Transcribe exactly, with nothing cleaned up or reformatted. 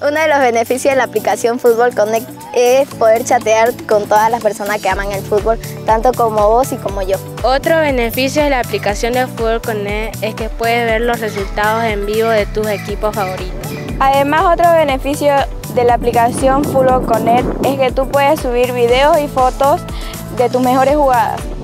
Uno de los beneficios de la aplicación Fútbol Connect es poder chatear con todas las personas que aman el fútbol, tanto como vos y como yo. Otro beneficio de la aplicación de Fútbol Connect es que puedes ver los resultados en vivo de tus equipos favoritos. Además, otro beneficio de la aplicación Fútbol Connect es que tú puedes subir videos y fotos de tus mejores jugadas.